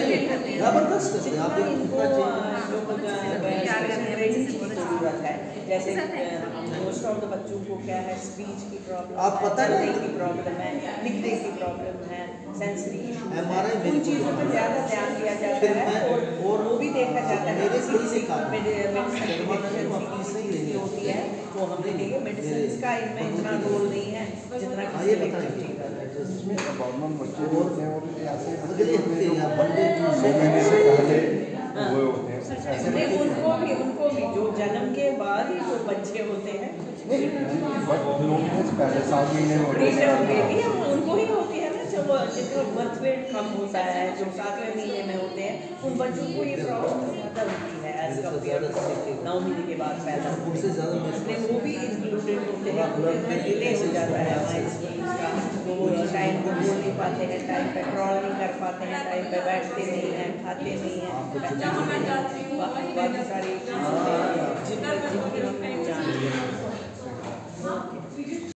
जबरदस्त करते हैं आप जरूरत है। जैसे मोस्ट ऑफ द बच्चों को क्या है, स्पीच की प्रॉब्लम, आप पता नहीं की प्रॉब्लम है, लिखने की प्रॉब्लम है, सेंसरी इशू है, हमारा उन चीज़ों पर ज़्यादा ध्यान दिया जाता है और वो भी देखा जाता है। मेडिसिन होती है वो हम देखेंगे, मेडिसिन का इनमें इतना रोल नहीं है जितना ये बताएंगे गवर्नमेंट बच्चे और होते हैं और ऐसे अगले हफ्ते या मंडे महीने से पहले हुए होते हैं ऐसे नहीं, उनको भी जो जन्म के बाद ही जो बच्चे होते हैं बट लोग पहले 7 महीने होते हैं बेबी उनको ही होती है ना, जब जिनका बर्थ वेट कम होता है, जो 7वें महीने में होते हैं, उन बच्चों को ये प्रॉब्लम ज़्यादा होती है एज कम्पेयर 9 महीने के बाद पैदा उनसे ज़्यादा इसलिए वो भी इंक्लूडेड होते हैं। उनमें डिले हो जाता है हमारे स्कूल्स का, वो टाइम को बोल नहीं पाते हैं, टाइम पे क्रॉल नहीं कर पाते हैं, टाइम पे बैठते नहीं हैं, खाते नहीं हैं, बाकी सारी जिनकी हमने